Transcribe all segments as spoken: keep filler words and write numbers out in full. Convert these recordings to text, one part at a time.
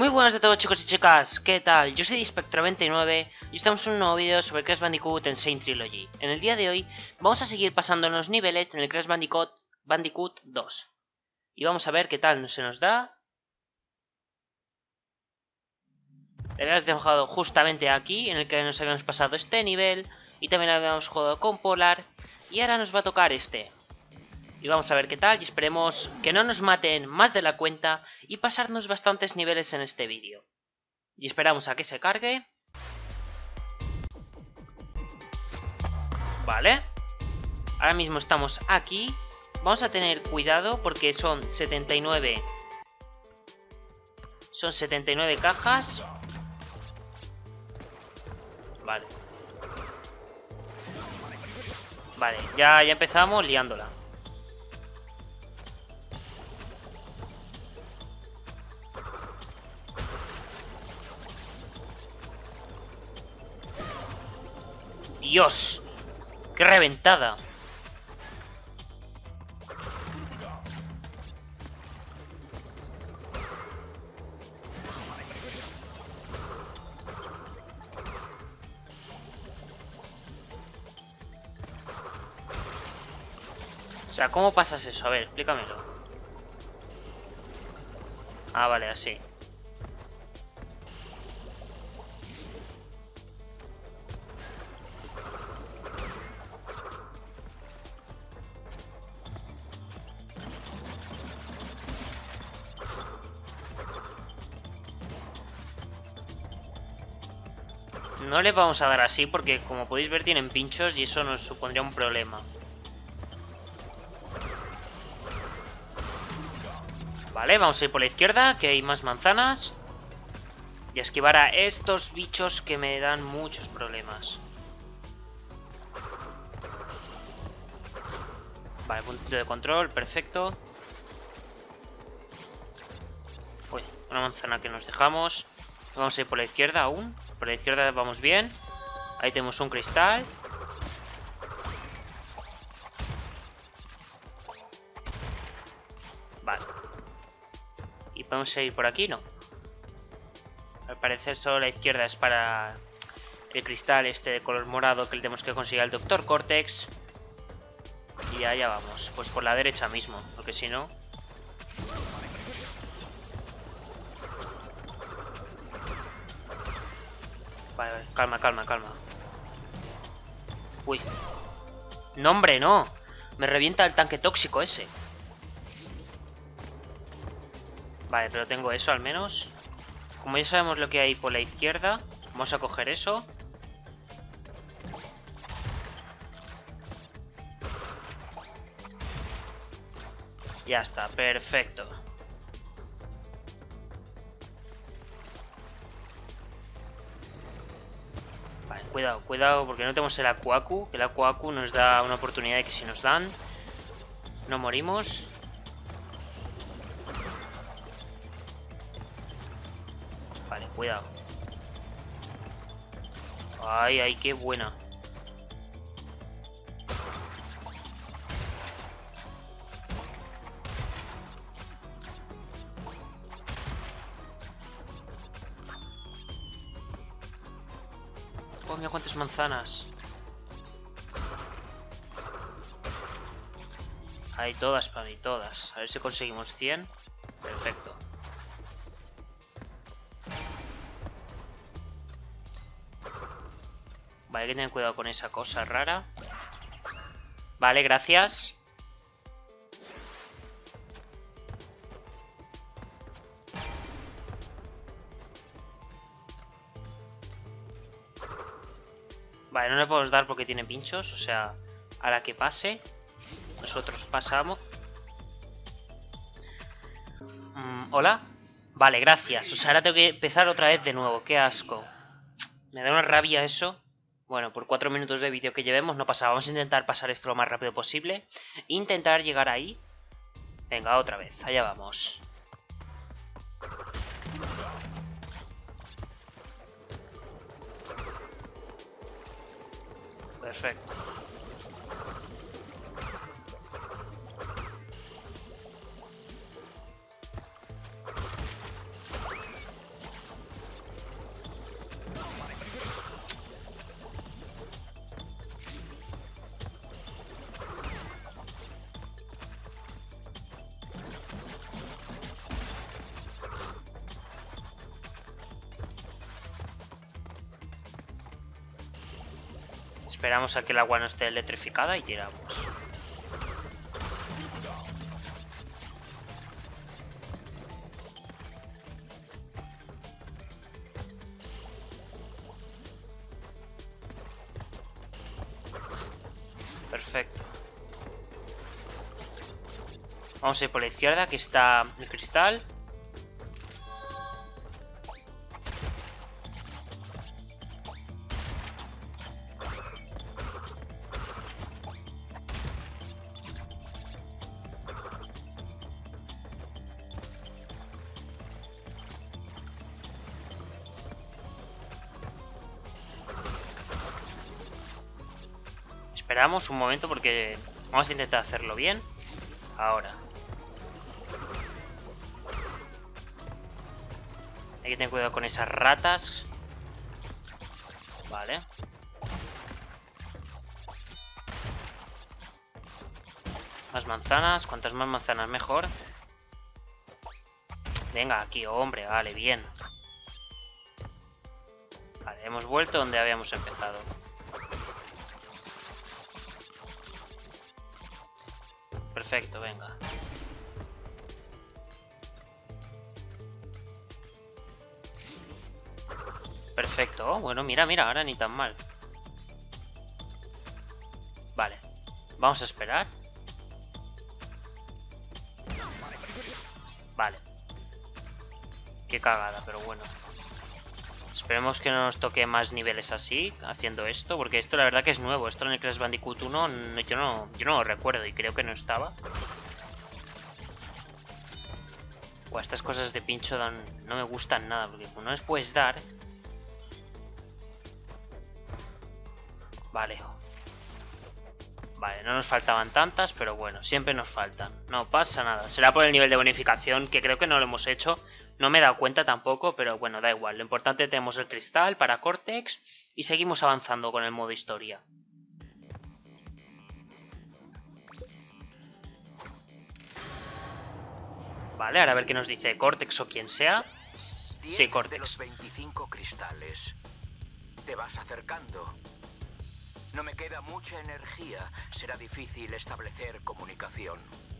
Muy buenas a todos, chicos y chicas, ¿qué tal? Yo soy Spectro veintinueve y estamos en un nuevo vídeo sobre Crash Bandicoot Insane Trilogy. En el día de hoy vamos a seguir pasando los niveles en el Crash Bandicoot, Bandicoot dos. Y vamos a ver qué tal se nos da. Le habíamos dejado justamente aquí, en el que nos habíamos pasado este nivel. Y también habíamos jugado con Polar. Y ahora nos va a tocar este. Y vamos a ver qué tal y esperemos que no nos maten más de la cuenta y pasarnos bastantes niveles en este vídeo. Y esperamos a que se cargue. Vale. Ahora mismo estamos aquí. Vamos a tener cuidado porque son setenta y nueve. Son setenta y nueve cajas. Vale. Vale, ya, ya empezamos liándola. Dios, qué reventada. O sea, ¿cómo pasas eso? A ver, explícamelo. Ah, vale, así. No le vamos a dar así porque, como podéis ver, tienen pinchos y eso nos supondría un problema. Vale, vamos a ir por la izquierda, que hay más manzanas. Y a esquivar a estos bichos que me dan muchos problemas. Vale, punto de control, perfecto. Uy, una manzana que nos dejamos. Vamos a ir por la izquierda aún. Por la izquierda vamos bien. Ahí tenemos un cristal. Vale. ¿Y podemos seguir por aquí? No. Al parecer solo la izquierda es para el cristal este de color morado que le tenemos que conseguir al doctor Cortex. Y allá vamos. Pues por la derecha mismo, porque si no... Vale, vale, calma, calma, calma. Uy. No, hombre, no. Me revienta el tanque tóxico ese. Vale, pero tengo eso al menos. Como ya sabemos lo que hay por la izquierda, vamos a coger eso. Ya está, perfecto. Vale, cuidado, cuidado, porque no tenemos el Aku Aku, que el Aku Aku nos da una oportunidad de que si nos dan, no morimos. Vale, cuidado. Ay, ay, qué buena. Oh, mira cuántas manzanas. Hay todas para mí, todas. A ver si conseguimos cien. Perfecto. Vale, hay que tener cuidado con esa cosa rara. Vale, gracias. Vale, no le podemos dar porque tiene pinchos. O sea, a la que pase, nosotros pasamos. Mm, ¿Hola? Vale, gracias. O sea, ahora tengo que empezar otra vez de nuevo. Qué asco. Me da una rabia eso. Bueno, por cuatro minutos de vídeo que llevemos no pasa. Vamos a intentar pasar esto lo más rápido posible. Intentar llegar ahí. Venga, otra vez. Allá vamos. Perfecto. Esperamos a que el agua no esté electrificada y tiramos. Perfecto. Vamos a ir por la izquierda, que está el cristal. Esperamos un momento porque vamos a intentar hacerlo bien. Ahora. Hay que tener cuidado con esas ratas. Vale. Más manzanas. Cuantas más manzanas mejor. Venga, aquí, hombre. Vale, bien. Vale, hemos vuelto donde habíamos empezado. Perfecto, venga. Perfecto. Oh, bueno, mira, mira, ahora ni tan mal. Vale. Vamos a esperar. Vale. Qué cagada, pero bueno. Esperemos que no nos toque más niveles así, haciendo esto, porque esto la verdad que es nuevo. Esto en el Crash Bandicoot uno no, yo, no, yo no lo recuerdo y creo que no estaba. Buah, estas cosas de pincho dan, no me gustan nada, porque no les puedes dar. Vale. Vale, no nos faltaban tantas, pero bueno, siempre nos faltan. No pasa nada. Será por el nivel de bonificación, que creo que no lo hemos hecho. No me he dado cuenta tampoco, pero bueno, da igual. Lo importante, tenemos el cristal para Cortex y seguimos avanzando con el modo historia. Vale, ahora a ver qué nos dice Cortex o quien sea. Sí, Cortex. De los veinticinco cristales. Te vas acercando. No me queda mucha energía. Será difícil establecer comunicación.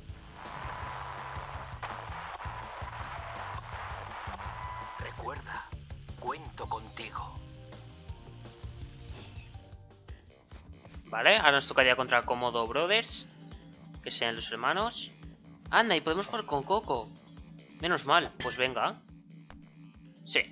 Recuerda, cuento contigo. Vale, ahora nos tocaría contra Komodo Brothers, que sean los hermanos. Anda, y podemos jugar con Coco. Menos mal, pues venga. Sí.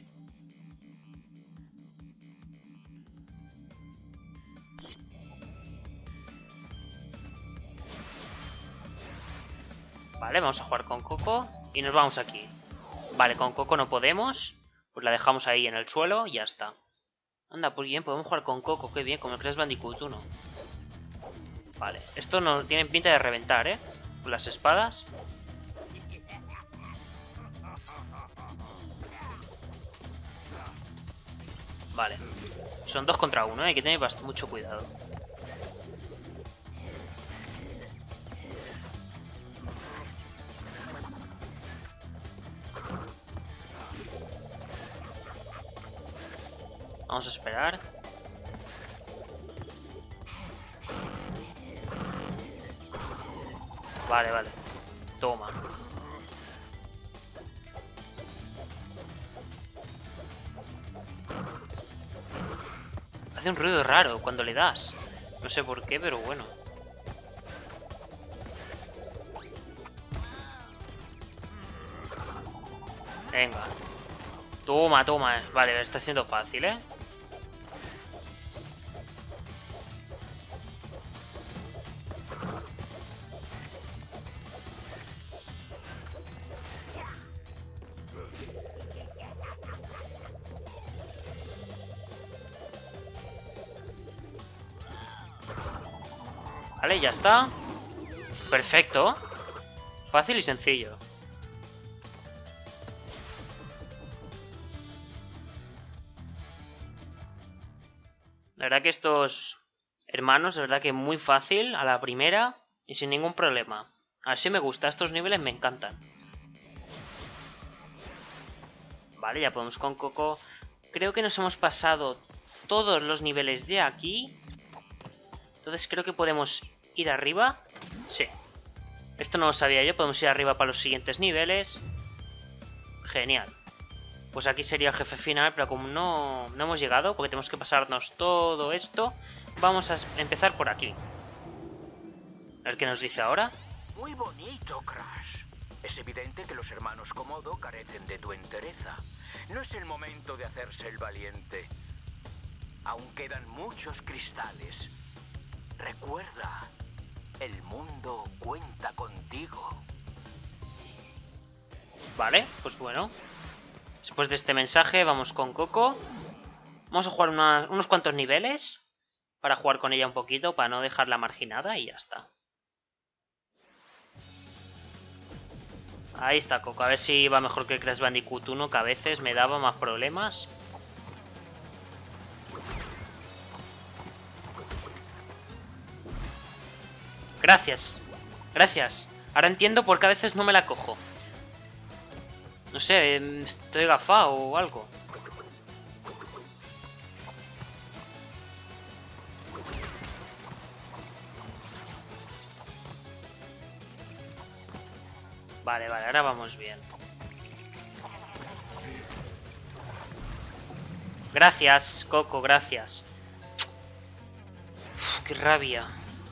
Vale, vamos a jugar con Coco y nos vamos aquí. Vale, con Coco no podemos. Pues la dejamos ahí en el suelo y ya está. Anda, pues bien, podemos jugar con Coco. Qué bien, como el Crash Bandicoot uno. Vale, esto no tiene pinta de reventar, ¿eh? Con las espadas. Vale. Son dos contra uno, ¿eh? Hay que tener bastante, mucho cuidado. Vamos a esperar. Vale, vale. Toma. Hace un ruido raro cuando le das. No sé por qué, pero bueno. Venga. Toma, toma. Vale, está siendo fácil, ¿eh? Vale, ya está. Perfecto. Fácil y sencillo. La verdad que estos hermanos, de verdad que muy fácil a la primera y sin ningún problema. Así me gusta, estos niveles me encantan. Vale, ya podemos con Coco. Creo que nos hemos pasado todos los niveles de aquí. Entonces creo que podemos ir arriba. Sí. Esto no lo sabía yo. Podemos ir arriba para los siguientes niveles. Genial. Pues aquí sería el jefe final, pero como no, no hemos llegado, porque tenemos que pasarnos todo esto, vamos a empezar por aquí. A ver qué nos dice ahora. Muy bonito, Crash. Es evidente que los hermanos Komodo carecen de tu entereza. No es el momento de hacerse el valiente. Aún quedan muchos cristales. Recuerda, el mundo cuenta contigo. Vale, pues bueno. Después de este mensaje vamos con Coco. Vamos a jugar una, unos cuantos niveles para jugar con ella un poquito, para no dejarla marginada y ya está. Ahí está Coco, a ver si va mejor que el Crash Bandicoot uno, que a veces me daba más problemas. Gracias, gracias. Ahora entiendo por qué a veces no me la cojo. No sé, estoy gafado o algo. Vale, vale, ahora vamos bien. Gracias, Coco, gracias. Uf, qué rabia.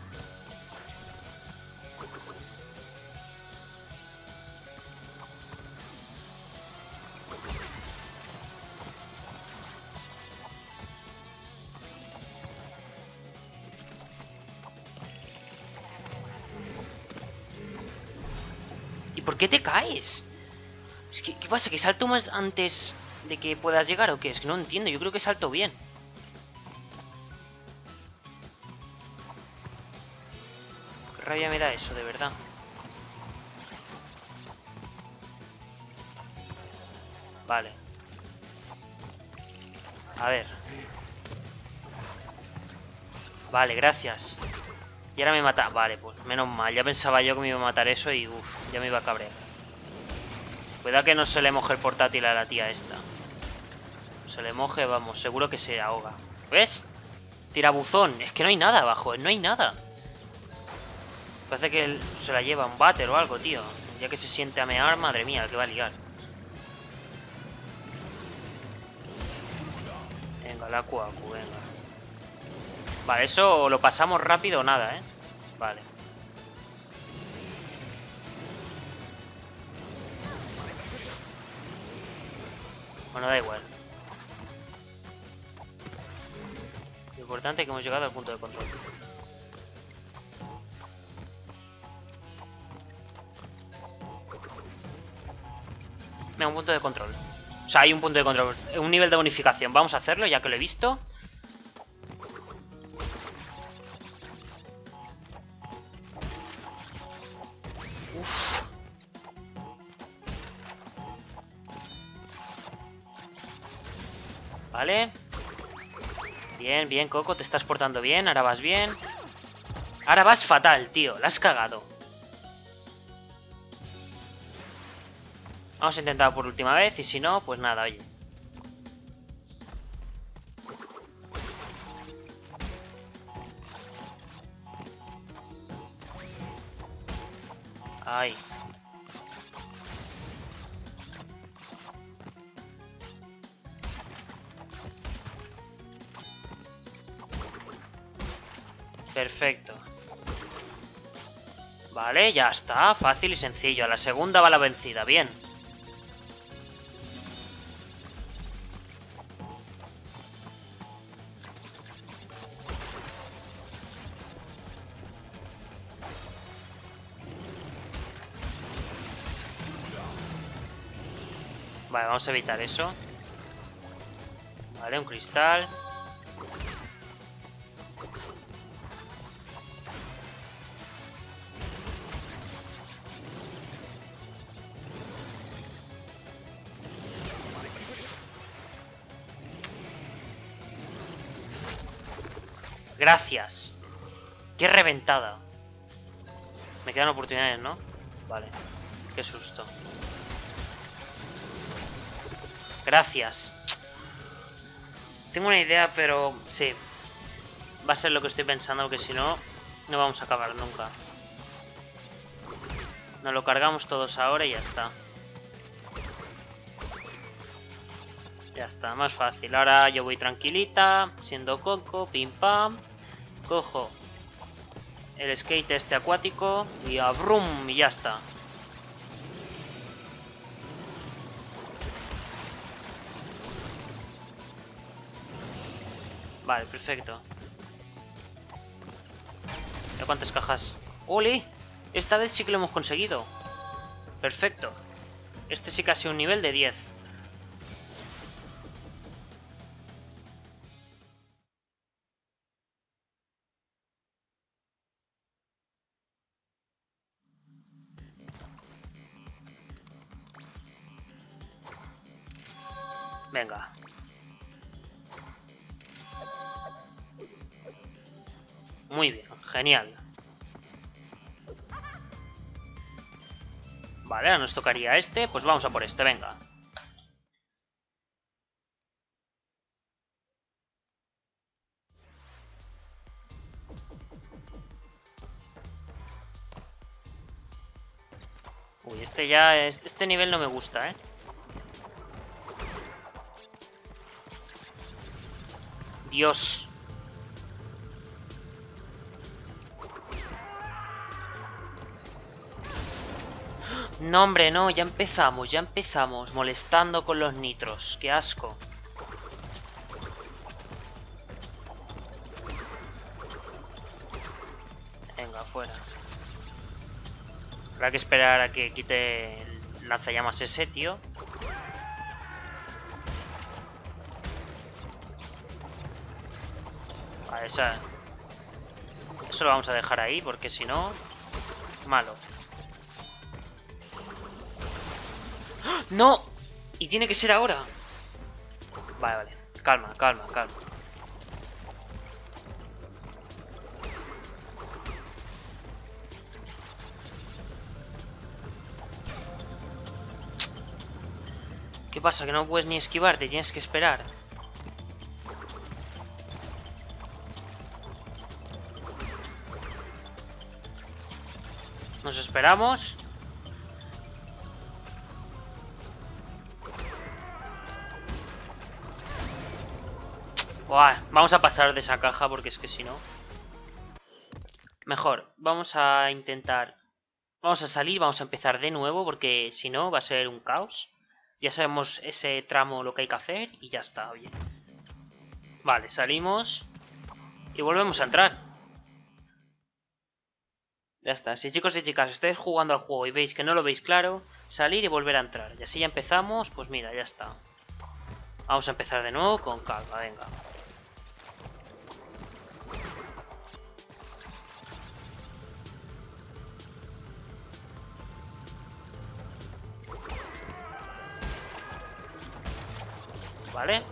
¿Y por qué te caes? Es que, ¿qué pasa? ¿Que salto más antes de que puedas llegar o qué? Es que no entiendo, yo creo que salto bien. Qué rabia me da eso, de verdad. Vale. A ver. Vale, gracias. Y ahora me mata. Vale, pues menos mal. Ya pensaba yo que me iba a matar eso y uff, ya me iba a cabrear. Cuidado que no se le moje el portátil a la tía esta. Se le moje, vamos, seguro que se ahoga. ¿Ves? Tirabuzón. Es que no hay nada abajo, no hay nada. Parece que él se la lleva un váter o algo, tío. Ya que se siente a mear, madre mía, que va a liar. Venga, la Cuacu, venga. Vale, eso lo pasamos rápido o nada, ¿eh? Vale. Bueno, da igual. Lo importante es que hemos llegado al punto de control. Venga, un punto de control. O sea, hay un punto de control. Un nivel de bonificación. Vamos a hacerlo, ya que lo he visto. Uf. Vale. Bien, bien, Coco, te estás portando bien. Ahora vas bien. Ahora vas fatal, tío. La has cagado. Vamos a intentar por última vez. Y si no, pues nada, oye. Ahí. Perfecto. Vale, ya está. Fácil y sencillo. A la segunda va la vencida. Bien. Vale, vamos a evitar eso. Vale, un cristal. Gracias. Qué reventada. Me quedan oportunidades, ¿no? Vale. Qué susto. Gracias. Tengo una idea, pero... sí. Va a ser lo que estoy pensando, porque si no, no vamos a acabar nunca. Nos lo cargamos todos ahora y ya está. Ya está, más fácil. Ahora yo voy tranquilita, siendo Coco, pim pam. Cojo el skate este acuático y a brum, y ya está. Vale, perfecto. ¿Ya cuántas cajas? ¡Ole! Esta vez sí que lo hemos conseguido. Perfecto. Este sí que ha sido un nivel de diez. Venga. Muy bien, genial. Vale, ahora nos tocaría este. Pues vamos a por este, venga. Uy, este ya... Es, este nivel no me gusta, ¿eh? Dios. No, hombre, no, ya empezamos, ya empezamos. Molestando con los nitros. Qué asco. Venga, fuera. Habrá que esperar a que quite el lanzallamas ese, tío. Vale, esa... Eso lo vamos a dejar ahí, porque si no... Malo. ¡No! Y tiene que ser ahora. Vale, vale. Calma, calma, calma. ¿Qué pasa? Que no puedes ni esquivarte, tienes que esperar. Nos esperamos. Buah, vamos a pasar de esa caja porque es que si no... Mejor, vamos a intentar... Vamos a salir, vamos a empezar de nuevo porque si no va a ser un caos. Ya sabemos ese tramo lo que hay que hacer y ya está, oye. Vale, salimos y volvemos a entrar. Ya está, si chicos y chicas estáis jugando al juego y veis que no lo veis claro, salir y volver a entrar. Y así ya empezamos, pues mira, ya está. Vamos a empezar de nuevo con calma, venga. Vale.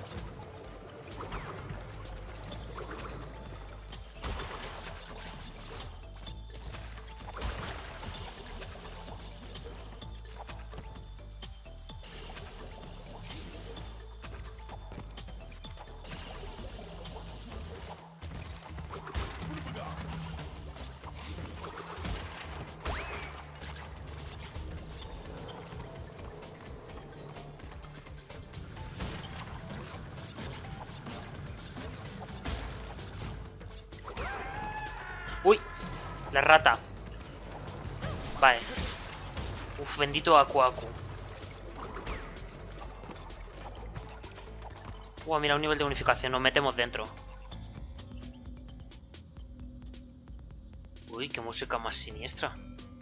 Uy, la rata. Vale. Uf, bendito Aku Aku. Uy, mira, un nivel de unificación. Nos metemos dentro. Uy, qué música más siniestra.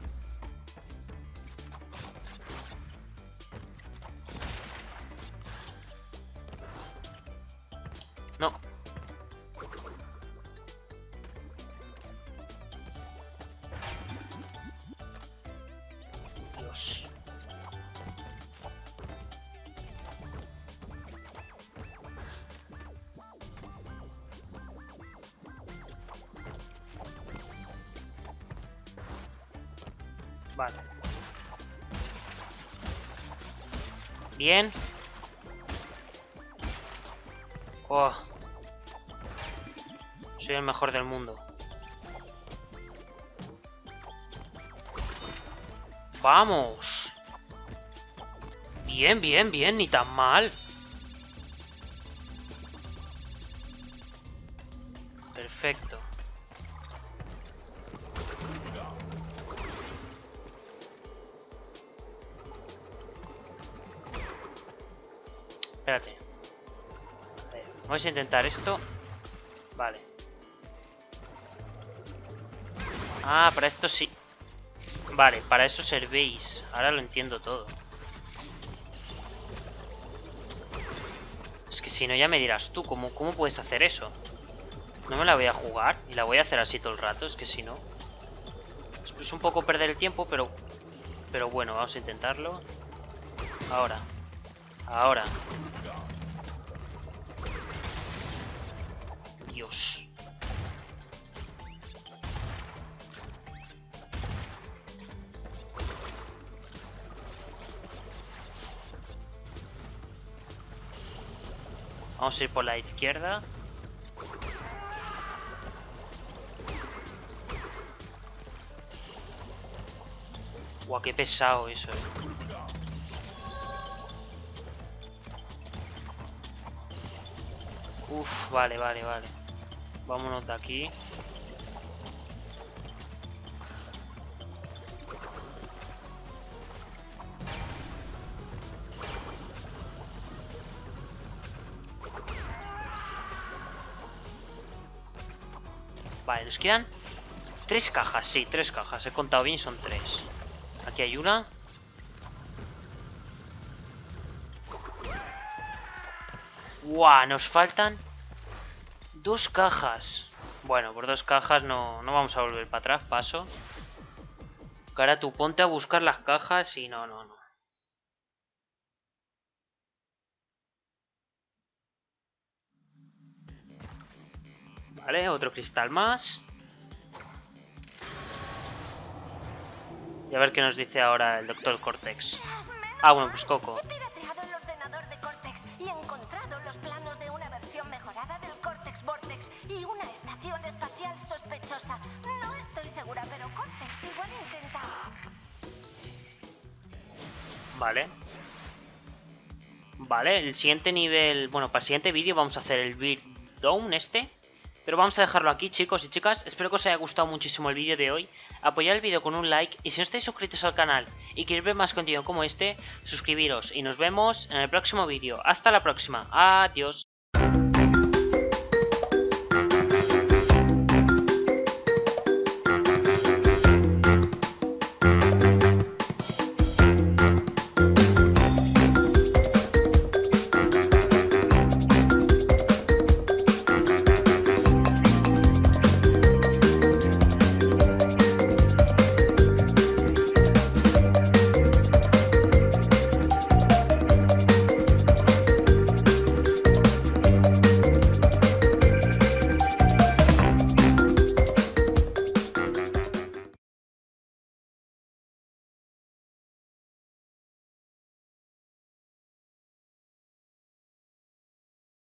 No. Dios. Vale. Bien. Oh. Soy el mejor del mundo. ¡Vamos! Bien, bien, bien, ni tan mal. Perfecto. Espérate. A ver, vamos a intentar esto. Vale. Ah, para esto sí. Vale, para eso servéis. Ahora lo entiendo todo. Es que si no ya me dirás tú, ¿cómo, cómo puedes hacer eso? No me la voy a jugar y la voy a hacer así todo el rato, es que si no... Es un poco perder el tiempo, pero... Pero bueno, vamos a intentarlo. Ahora. Ahora. Dios. Vamos a ir por la izquierda. Guau, qué pesado eso, eh. Uf, vale, vale, vale. Vámonos de aquí. Vale, nos quedan tres cajas, sí, tres cajas. He contado bien y son tres. Aquí hay una. ¡Guau! Nos faltan dos cajas. Bueno, por dos cajas no, no vamos a volver para atrás, paso. Ahora tú ponte a buscar las cajas y no, no, no. Vale, otro cristal más. Y a ver qué nos dice ahora el doctor Cortex. Ah, bueno, pues Coco. He pirateado el ordenador de Cortex y he encontrado los planos de una versión mejorada del Cortex Vortex y una estación espacial sospechosa. No estoy segura, pero Cortex igual intenta. Vale. Vale, el siguiente nivel... Bueno, para el siguiente vídeo vamos a hacer el Build Down este. Pero vamos a dejarlo aquí, chicos y chicas. Espero que os haya gustado muchísimo el vídeo de hoy. Apoyad el vídeo con un like. Y si no estáis suscritos al canal y queréis ver más contenido como este, suscribiros. Y nos vemos en el próximo vídeo. Hasta la próxima. Adiós.